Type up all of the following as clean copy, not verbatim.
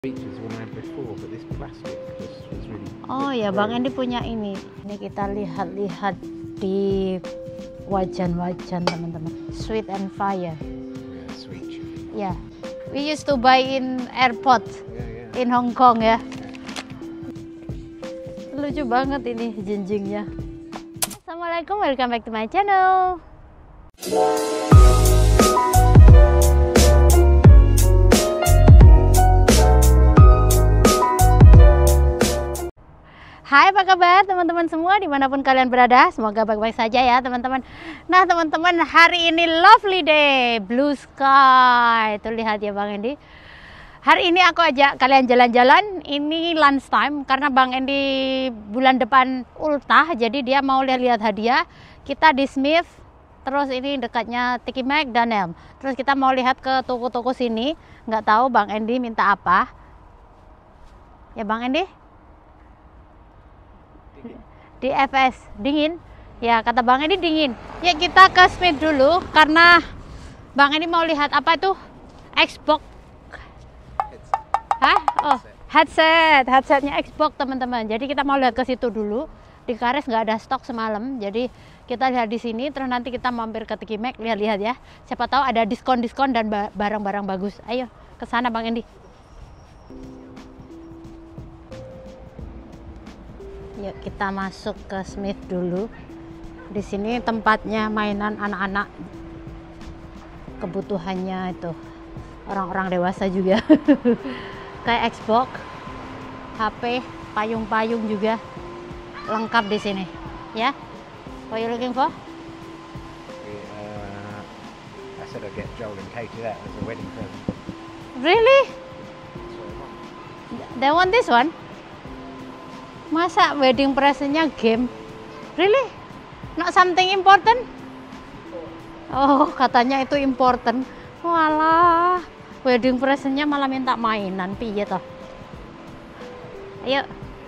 Features one I had before, but this plastic was really. Oh ya, Bang Andy punya ini. Ini kita lihat-lihat di wajan-wajan teman-teman. Sweet and fire. Yeah, sweet chili. Ya, yeah. We used to buy in airport in Hong Kong ya. Lucu banget ini jinjingnya. Assalamualaikum, welcome back to my channel. Hai, apa kabar teman-teman semua dimanapun kalian berada, semoga baik-baik saja ya teman-teman. Nah teman-teman, hari ini lovely day, blue sky. Tuh lihat ya Bang Andy. Hari ini aku ajak kalian jalan-jalan, ini lunch time karena Bang Andy bulan depan ultah, jadi dia mau lihat-lihat hadiah. Kita di Smith, terus ini dekatnya Tiki Mac dan Elm. Terus kita mau lihat ke toko-toko sini, nggak tahu Bang Andy minta apa. Ya Bang Andy? Di FS dingin ya, kata Bang Andy dingin ya. Kita ke Smith dulu karena Bang Andy mau lihat apa itu Xbox. Hah? Oh, headsetnya Xbox teman-teman. Jadi kita mau lihat ke situ dulu. Di Kares nggak ada stok semalam, jadi kita lihat di sini. Terus nanti kita mampir ke Tiki Mac, lihat-lihat ya, siapa tahu ada diskon-diskon dan barang-barang bagus. Ayo ke sana Bang Andy. Yuk kita masuk ke Smith dulu. Di sini tempatnya mainan anak-anak, kebutuhannya itu orang-orang dewasa juga. Kayak Xbox, HP, payung-payung juga lengkap di sini. Ya, what are you looking for? I said I'd get Joel and Katie that as a wedding present. Really? They want this one? Masa wedding presentnya game? Really? Not something important? Oh, katanya itu important. Walah, wedding presentnya malah minta mainan, piye toh? Ayo.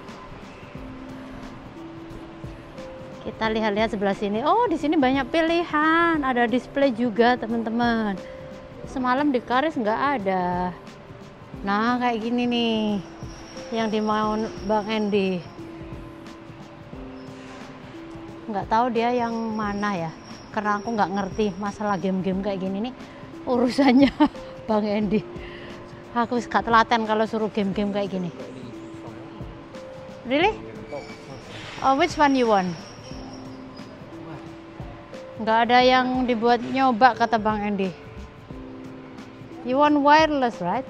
Kita lihat-lihat sebelah sini. Oh, di sini banyak pilihan. Ada display juga, teman-teman. Semalam di Karis nggak ada. Nah, kayak gini nih yang dimau Bang Andy. Nggak tahu dia yang mana ya, karena aku nggak ngerti masalah game-game kayak gini nih, urusannya Bang Andy. Aku gak telaten kalau suruh game-game kayak gini. Really? Oh, which one you want? Nggak ada yang dibuat nyoba kata Bang Andy. You want wireless, right?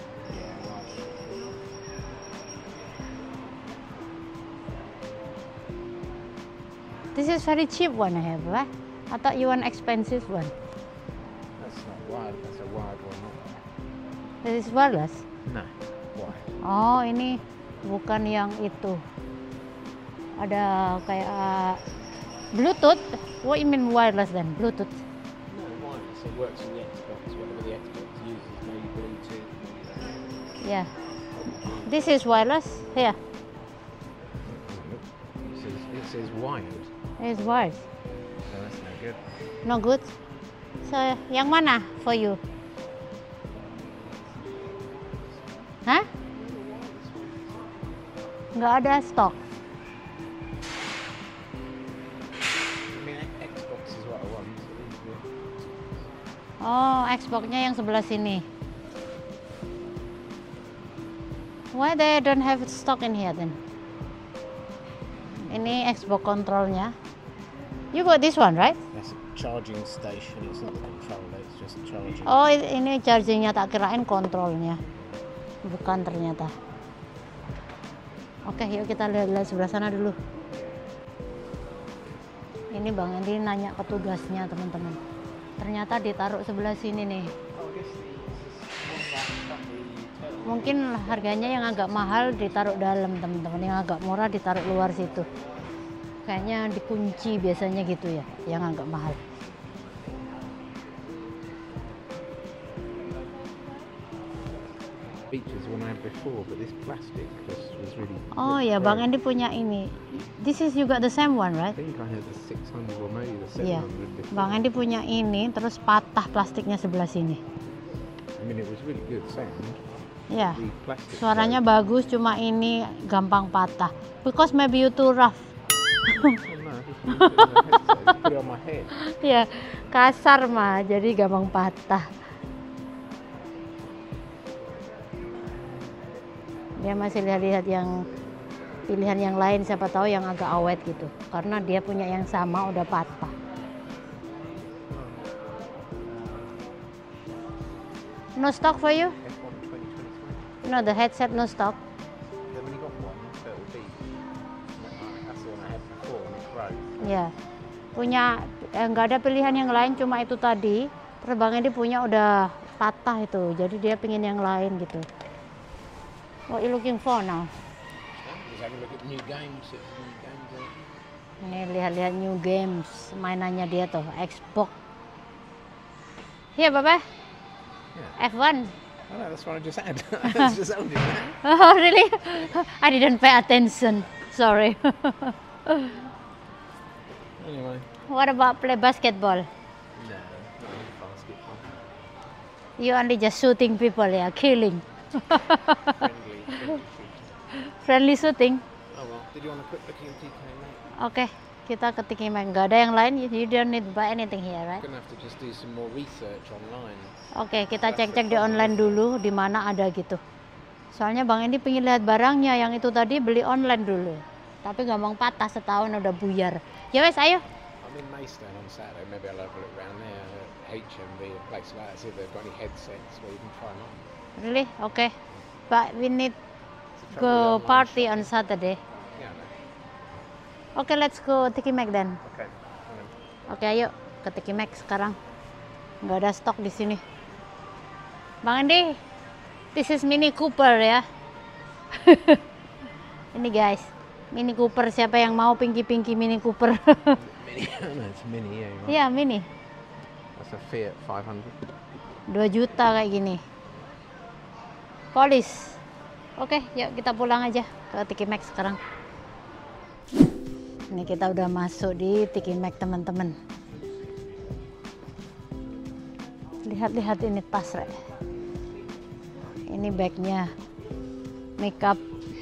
This is very cheap one I have, right? I thought you want expensive one. That's not wired. That's a wired one. This is wireless. No, wired. Oh, ini bukan yang itu. Ada kayak Bluetooth. What you mean wireless then? Bluetooth. No, wireless. It works on the Xbox. Whatever the Xbox uses, maybe Bluetooth. Yeah. This is wireless. Here. It says wired. It's wired. So that's no good. No good. So, yang mana for you? Hah? Nggak ada stok. I mean, Xbox is what I want. Oh, Xbox-nya yang sebelah sini. Why they don't have stock in here then? Ini Xbox kontrolnya. You got this one, right? That's a charging station. It's not the controller. It's just charging. Oh, ini chargingnya, tak kirain kontrolnya. Bukan ternyata. Oke, yuk kita lihat sebelah sana dulu. Ini Bang Andy nanya petugasnya, teman-teman. Ternyata ditaruh sebelah sini nih. Mungkin harganya yang agak mahal ditaruh dalam, teman-teman. Yang agak murah ditaruh luar situ. Kayaknya dikunci biasanya gitu ya, yang agak mahal. Features one I had before, but this plastic was really. Oh ya, Bang Andy punya ini. This is juga the same one, right? I think I had the 600 or maybe the 700 Iya. before. Bang Andy punya ini, terus patah plastiknya sebelah sini. I mean, it was really good sound. Ya, The plastic. suaranya bagus, cuma ini gampang patah. Because maybe you too rough. Oh, no, just put it on my headset. Just put it on my head. Ya, kasar mah, jadi gampang patah. Dia masih lihat-lihat yang pilihan yang lain, siapa tahu yang agak awet gitu. Karena dia punya yang sama udah patah. No stock for you? F1 2023. No, the headset no stock. They've only got one, so it'll be. That's the one I had before, and it's broke. Ya, punya nggak ada pilihan yang lain, cuma itu tadi. Terus Bang Edi punya udah patah itu, jadi dia pingin yang lain gitu. What you looking for now? Just have a look at new games. Ini lihat-lihat new games, mainannya dia tuh, Xbox. Here, Baba. Yeah. F1. Oh no, that's what I just had. It's just only that. Oh, really? I didn't pay attention. Sorry. Anyway. What about play basketball? No, not really basketball. You only just shooting people, yeah, killing. Friendly shooting. Friendly shooting. Oh well, did you want to put the TK, mate? Oke, kita ketikin main. Nggak ada yang lain. You don't need to buy anything here, right? Gonna have to just do some more research online. Oke, kita cek-cek di online dulu di mana ada gitu. Soalnya Bang Endi pengen lihat barangnya, yang itu tadi beli online dulu. Tapi gampang patah, setahun udah buyar. Ya wes, ayo. I'm in Maidstone on Saturday. Maybe I'll have a look around there at HMV, a place like that. See if they've got any headsets where you can try them on. Really? Oke. But we need It's a trouble go with online party shopping. on Saturday. Yeah, I know. Oke, let's go Tiki Mac then. Okay. Hang on. Oke, ayo ke Tiki Mac sekarang. Nggak ada stok di sini. Bang Andi, this is Mini Cooper ya. Ini guys, Mini Cooper. Siapa yang mau pinky Mini Cooper? Mini. No, it's mini. Yeah, you're right. Iya, Mini. That's a Fiat 500. 2 juta kayak gini. Polis. Oke, yuk kita pulang aja ke Tiki Mac sekarang. Ini kita udah masuk di Tiki Mac, teman-teman. Lihat-lihat ini tas, Rek. Ini bagnya, makeup.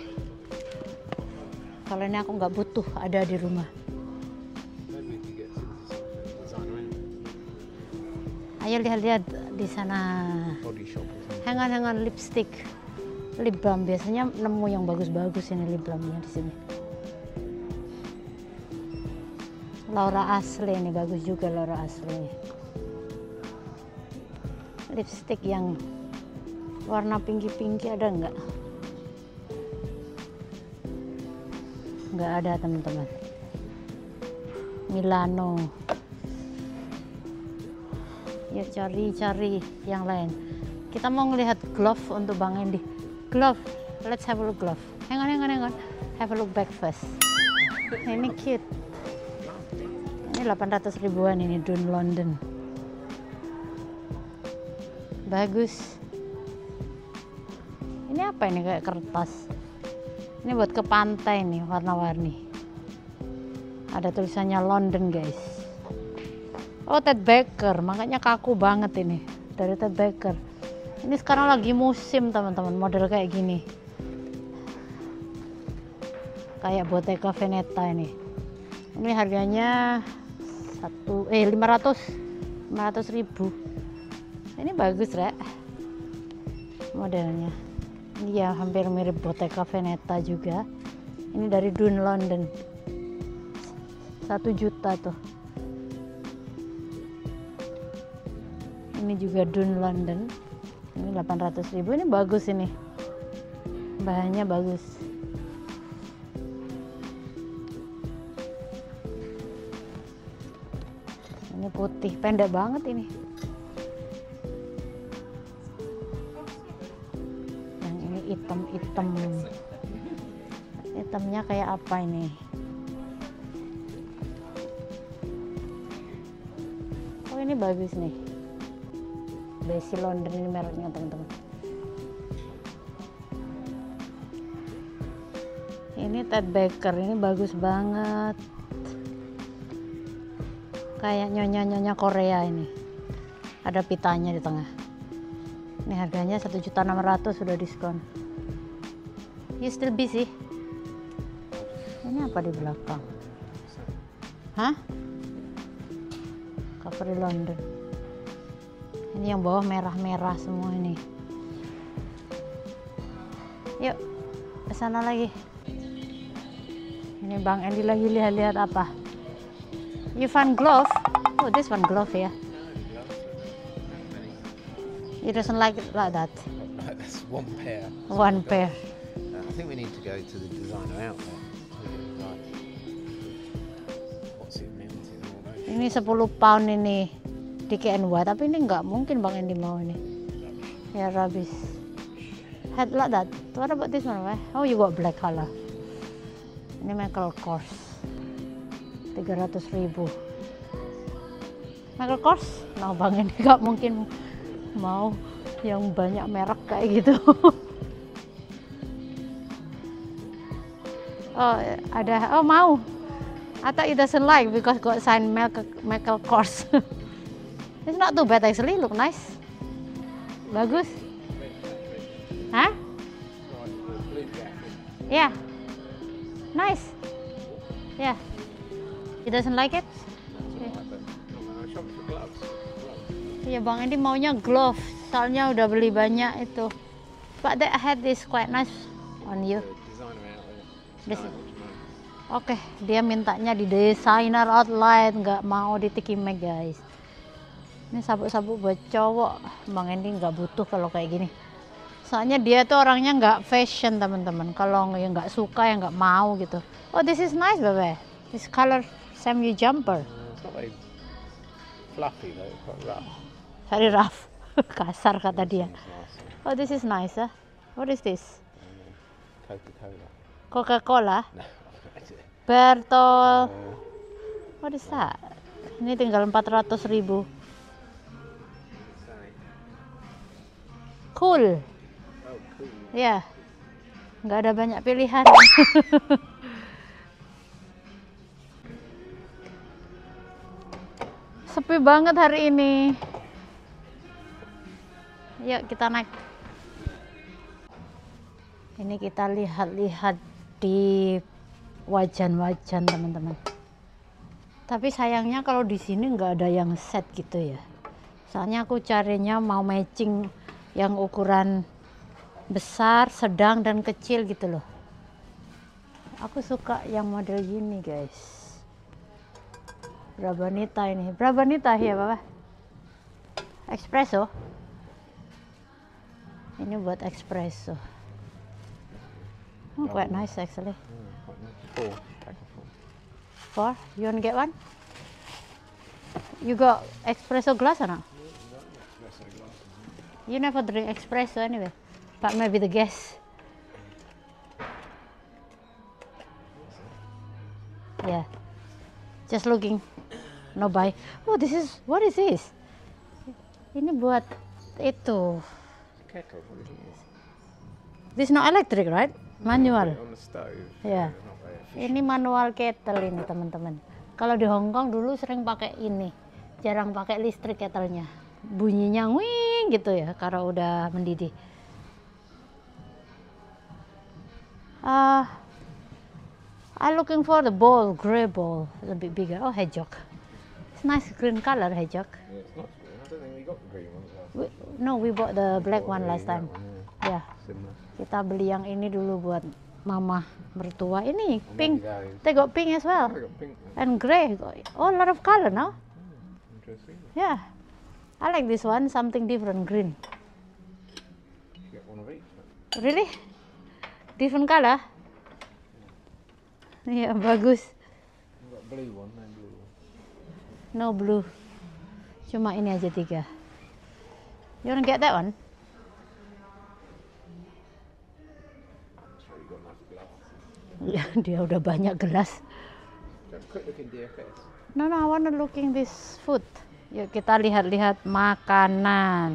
Kalau ini aku nggak butuh, ada di rumah. Maybe we could get some designer in. Ayo lihat-lihat di sana. Body shop or something. Hangan-hangan lipstick, lip balm. Biasanya nemu yang bagus-bagus ini lip balmnya di sini. Laura Ashley ini bagus juga, Laura Ashley. Lipstick yang warna pinky ada nggak? Nggak ada, teman-teman. Milano. Ya cari-cari yang lain. Kita mau ngelihat glove untuk Bang Endi. Glove. Let's have a look glove. Hang on. Have a look back first. Ini cute. Ini 800 ribuan ini, Dun London. Bagus. Ini apa ini, kayak kertas? Ini buat ke pantai nih, warna-warni. Ada tulisannya London, guys. Oh, Ted Baker, makanya kaku banget ini. Dari Ted Baker. Ini sekarang lagi musim, teman-teman, model kayak gini. Kayak Bottega Veneta ini. Ini harganya 500 ribu. Ini bagus, Rek. Modelnya. Ini ya hampir mirip Bottega Veneta juga. Ini dari Dun London. 1 juta tuh. Ini juga Dun London. Ini 800 ribu. Ini bagus ini. Bahannya bagus. Ini putih, pendek banget ini. Yang ini hitam. Hitamnya kayak apa ini? Oh, ini bagus nih. Besi London ini mereknya, teman-teman. Ini Ted Baker, ini bagus banget. Kayak nyonya-nyonya Korea ini. Ada pitanya di tengah. Ini harganya 1.600.000 sudah diskon. You still busy? Ini apa di belakang? Hah? Capri London. Ini yang bawah merah-merah semua ini. Yuk, ke sana lagi. Ini Bang Andy lagi lihat-lihat apa? You found glove? Oh, this one glove ya. You doesn't like it like that. That's one pair. One pair. I think we need to go to the designer outlet. Like, what's it mounted all those? Ini 10 pound ini di KNY, tapi ini nggak mungkin Bang Andy mau ini. Ya rubbish. Head like that. What about this one? Oh, you got black color. Ini Michael Kors. 300.000. Michael Kors? Nah, Bang Andy nggak mungkin mau yang banyak merek kayak gitu. Oh, ada. Oh, mau. I thought it doesn't like because got signed Michael Kors. It's not too bad actually, look nice. Bagus. Hah? Yeah. Nice. Yeah. He doesn't like it? Iya Bang Andy maunya glove, soalnya udah beli banyak itu. But that hat is quite nice on you. Oke, dia mintanya di designer outlet, nggak mau di Tiki Mag guys. Ini sabuk-sabuk buat cowok, Bang Andy nggak butuh kalau kayak gini. Soalnya dia tuh orangnya nggak fashion teman-teman. Kalau yang nggak suka ya nggak mau gitu. Oh, this is nice, bebe. This color same you jumper. It's not very fluffy though, it's quite rough. Very rough. Kasar kata dia. Oh, this is nice, huh? What is this? Coca-Cola. Coca-Cola? No. Bertol. What is that? Ini tinggal 400.000. Cool. Oh, cool. Ya. Nggak ada banyak pilihan. Sepi banget hari ini. Yuk kita naik. Ini kita lihat-lihat di wajan-wajan teman-teman. Tapi sayangnya kalau di sini nggak ada yang set gitu ya. Soalnya aku carinya mau matching yang ukuran besar, sedang, dan kecil gitu loh. Aku suka yang model gini guys. Brabanita ini. Brabanita ya Bapak. Espresso. Ini buat espresso. Oh, quite nice actually. Quite nice. 4. Pack of 4? 4. You want to get one? You got espresso glass or not? You never drink espresso anyway. But maybe the guest. Yeah. Just looking. No buy. Oh, this is, what is this? Ini buat itu. Kettle, what it is. This is not electric, right? Manual. On the stove. Yeah. Not very efficient. Ini manual kettle ini teman-teman. Kalau di Hong Kong dulu sering pakai ini. Jarang pakai listrik kettlenya. Bunyinya wing gitu ya karena udah mendidih. I'm looking for the bowl, grey bowl, a bit bigger. Oh, hedgehog. It's nice green color hedgehog. Yeah, it's nice. I don't think we got the green ones last No, we bought the black one last that time. one, Ya, yeah. Similar. kita beli yang ini dulu buat mama mertua. Ini And pink. maybe those. They got pink as well. I got pink ones. And grey. Oh, a lot of color now. Interesting. Yeah. I like this one, something different, green. Get one of each. Really? Different color? Iya, bagus. We've got blue one, no blue one. No blue. Cuma ini aja 3. You wanna get that one? So you got enough glass. Ya, dia udah banyak gelas. Don't quick look in DFS. No, I wanna looking this food. Yuk kita lihat-lihat makanan.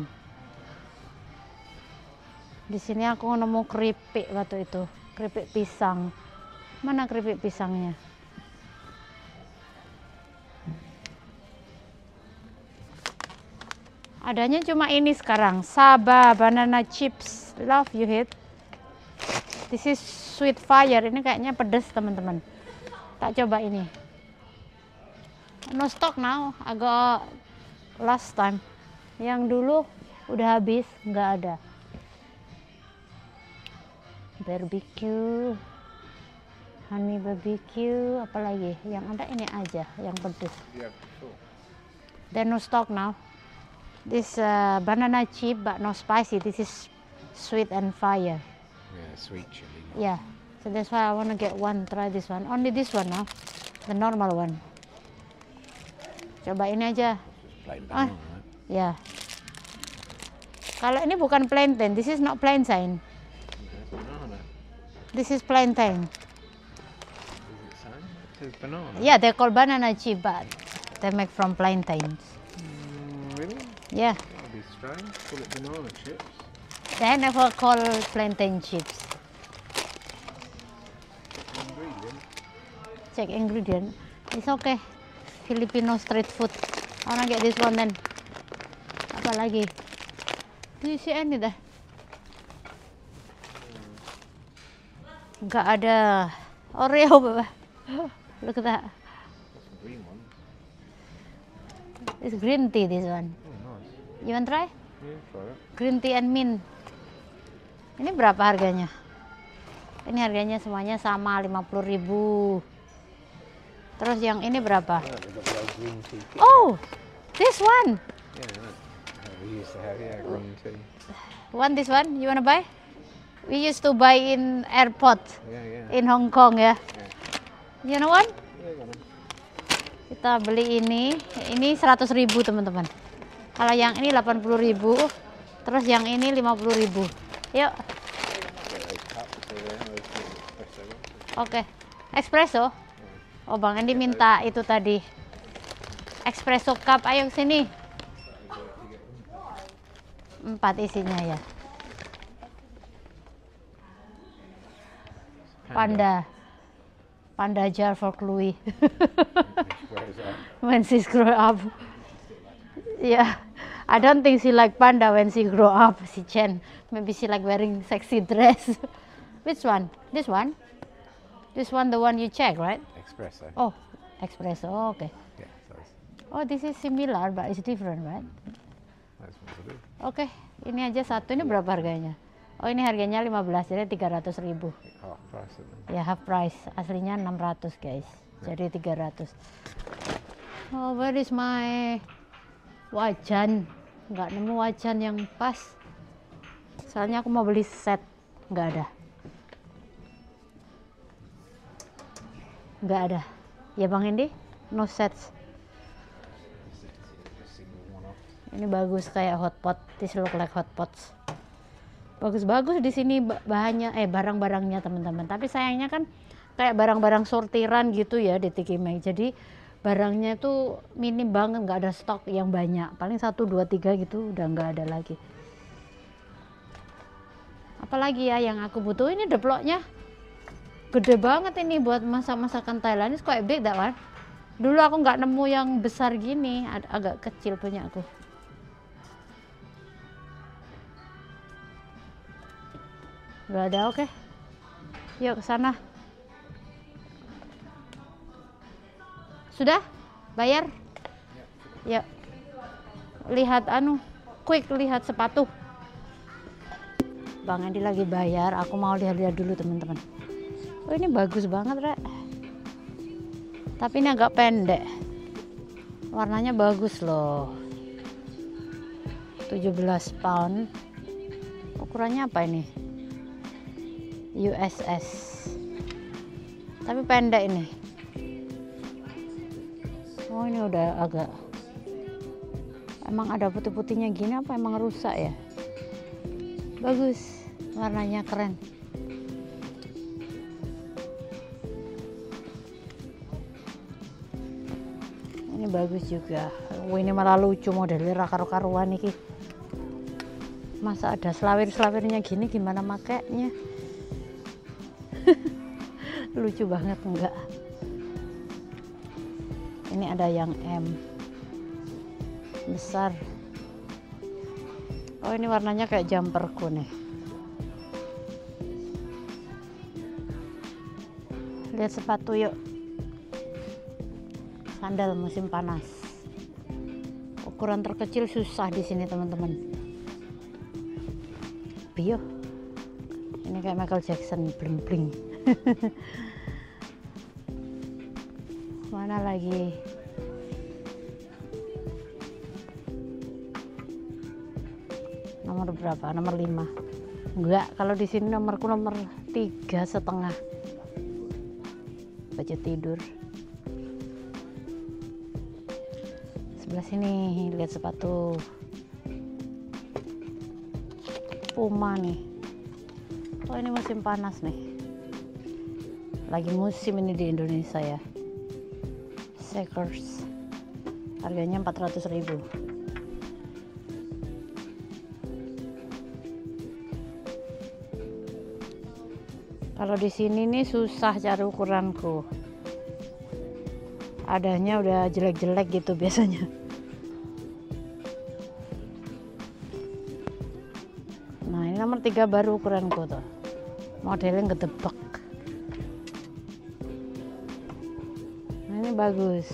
Di sini aku nemu keripik waktu itu, keripik pisang. Mana keripik pisangnya? Adanya cuma ini sekarang. Saba banana chips. Love you hit. This is sweet fire. Ini kayaknya pedes teman-teman. Tak coba ini. No stock now. Agak last time. Yang dulu udah habis, nggak ada. Barbecue. Honey barbecue. Apalagi? Yang ada ini aja. Yang pedes. Then no stock now. This banana chip but no spicy. This is sweet and fire. Yeah, sweet chili. Yeah, so that's why I want to get one. Try this one. Only this one now, the normal one. Coba ini aja. Just plain banana, right? Ya. Kalau ini bukan plantain. This is not plantain. That's banana. This is plantain. Is it same? It says banana. Yeah, they call banana chip, but they make from plantains. Really? Yeah, That'd be strange. Call it banana chips. they never call plantain chips. Ingredient. Check ingredient. It's okay. Filipino street food. I wanna get this one then. Apa lagi? Do you see any dah? Enggak ada Oreo, Baba. Look at that. That's some green ones. It's green tea, this one. Oh, nice. You want try? Yeah, try it. Green tea and mint. Ini berapa harganya? Ini harganya semuanya sama 50.000. Terus yang ini berapa? Oh, they've got the old green tea kit. Oh, this one. Yeah, right. We used to have, green tea. Want this one? You wanna buy? We used to buy in airport Yeah. in Hong Kong ya. Yeah. You know what? Yeah, got 'em. Kita beli ini 100.000 teman-teman. Kalau yang ini 80.000, terus yang ini 50.000. Yuk, Get those cups over there, those espresso ones. oke. Espresso. Oh, Bang Andi minta itu tadi. Espresso cup, ayo sini. 4 isinya ya. Panda jar for Chloe. Grows up. When she's grow up. Yeah, I don't think she like panda when she grow up. Si Chen, maybe she like wearing sexy dress. Which one? This one? This one, the one you check, right? Espresso. Oh, espresso. Oh, okay. Yeah, those. Oh, this is similar, but it's different, right? Those ones are good. Oke, ini aja satu. Ini berapa harganya? Oh, ini harganya 15, jadi 300.000. Half price of them. Ya, half price. Aslinya 600, guys. Jadi 300. Oh, where is my wajan? Nggak nemu wajan yang pas. Soalnya aku mau beli set. Nggak ada. Nggak ada. Ya, Bang Indi? No sets. Single one off. Ini bagus kayak hotpot. This look like hotpots. Bagus-bagus di sini bahannya, barang-barangnya teman-teman. Tapi sayangnya kan kayak barang-barang sortiran gitu ya di Tiki Meg. Jadi barangnya tuh minim banget, nggak ada stok yang banyak. Paling 1, 2, 3 gitu udah nggak ada lagi. Apalagi ya yang aku butuh, ini deploknya gede banget ini buat masak-masakan Thailand. Ini quite big that one. Dulu aku nggak nemu yang besar gini, agak kecil punya aku. Gak ada, oke. Yuk ke sana. Sudah? Bayar? Yuk. Lihat quick lihat sepatu. Bang Andi lagi bayar, aku mau lihat-lihat dulu teman-teman. Oh, ini bagus banget, Rek. Tapi ini agak pendek. Warnanya bagus loh. 17 pound. Ukurannya apa ini? USS. Tapi pendek ini. Oh, ini udah agak. Emang ada putih-putihnya gini apa emang rusak ya? Bagus. Warnanya keren. Ini bagus juga. Oh, ini malah lucu modelnya karu-karuan nih. Masa ada selawir-selawirnya gini, gimana makainya? Lucu banget enggak? Ini ada yang M besar. Oh, ini warnanya kayak jumperku nih. Lihat sepatu yuk. Sandal musim panas. Ukuran terkecil susah di sini teman-teman. Bio. Ini kayak Michael Jackson, bling bling. Mana lagi? Nomor berapa? Nomor 5. Enggak, kalau di sini nomorku nomor 3,5. Baju tidur. Sebelah sini lihat sepatu Puma nih. Oh, ini musim panas nih. Lagi musim ini di Indonesia ya. Skechers. Harganya 400.000. Kalau di sini nih susah cari ukuranku. Adanya udah jelek-jelek gitu biasanya. Nah, ini nomor 3 baru ukuranku tuh. Modelnya gedebek. Nah, ini bagus.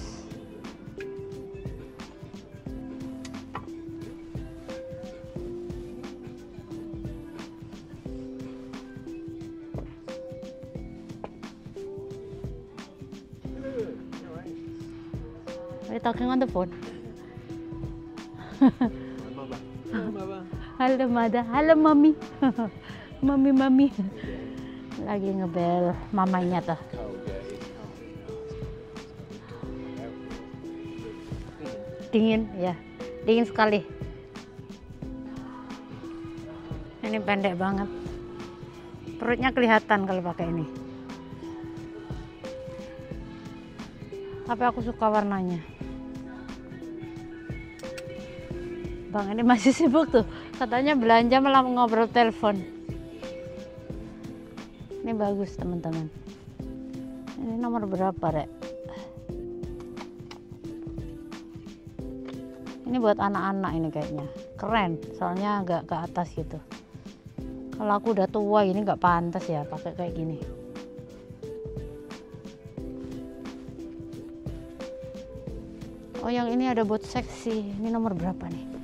Are you talking on the phone? Halo Mada, halo Mami. Mami. Lagi ngebel mamanya tuh. Dingin ya, dingin sekali. Ini pendek banget. Perutnya kelihatan kalau pakai ini. Tapi aku suka warnanya. Bang ini masih sibuk tuh, katanya belanja malah ngobrol telepon. Ini bagus teman-teman. Ini nomor berapa Rek? Ini buat anak-anak ini kayaknya. Keren, soalnya agak ke atas gitu. Kalau aku udah tua ini nggak pantas ya pakai kayak gini. Oh, yang ini ada buat seksi. Ini nomor berapa nih?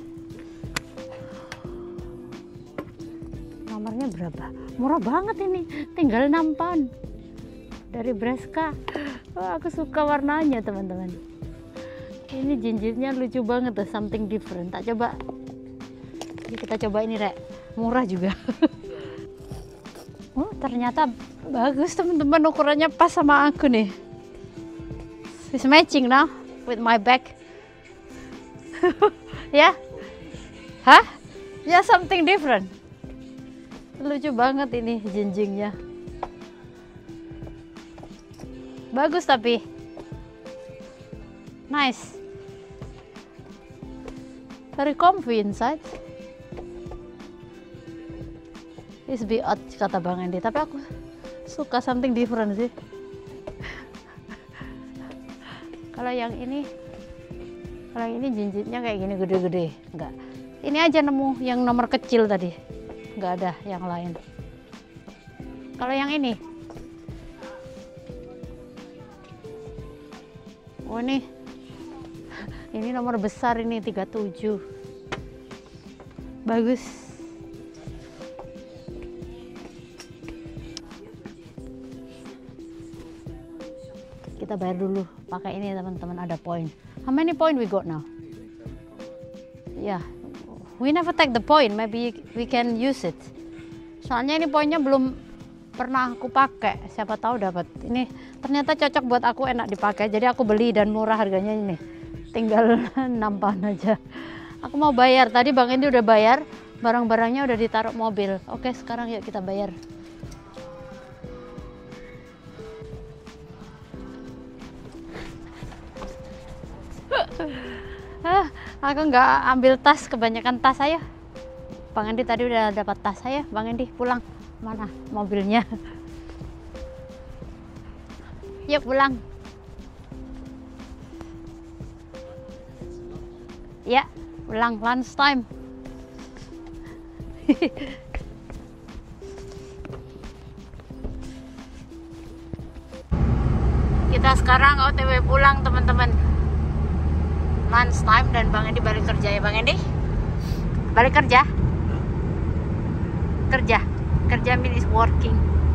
Nomornya berapa? Murah banget ini, tinggal 6 pound dari Breska. Oh, aku suka warnanya teman-teman. Ini jinjitnya lucu banget tuh, something different. Tak coba. Jadi kita coba ini Rek, murah juga. Oh, ternyata bagus teman-teman, ukurannya pas sama aku nih. It's matching now with my bag. Ya? Hah? Ya, something different. Lucu banget ini jinjingnya. Bagus tapi nice. Very comfy inside. It's be odd kata Bang Andy, tapi aku suka something different sih. Kalau yang ini jinjitnya kayak gini gede-gede. Enggak. Ini aja nemu yang nomor kecil tadi. Nggak ada yang lain. Kalau yang ini, oh ini nomor besar ini 37. Bagus. Kita bayar dulu pakai ini teman-teman, ada poin. How many point we got now? Yeah. We never take the point, maybe we can use it. Soalnya ini poinnya belum pernah aku pakai, siapa tahu dapat. Ini ternyata cocok buat aku, enak dipakai. Jadi aku beli dan murah harganya ini. Tinggal 6 pound aja. Aku mau bayar, tadi Bang Indi udah bayar, barang-barangnya udah ditaruh mobil. Oke, sekarang yuk kita bayar. Aku nggak ambil tas, kebanyakan tas. Ayo Bang Andi tadi udah dapat tas. Ayo Bang Andi pulang. Mana mobilnya? Yuk pulang. Ya pulang, lunch time. Kita sekarang OTW pulang teman-teman. Lunch time dan Bang Endi balik kerja ya Bang Endi? Balik kerja? Kerja. Kerja means working.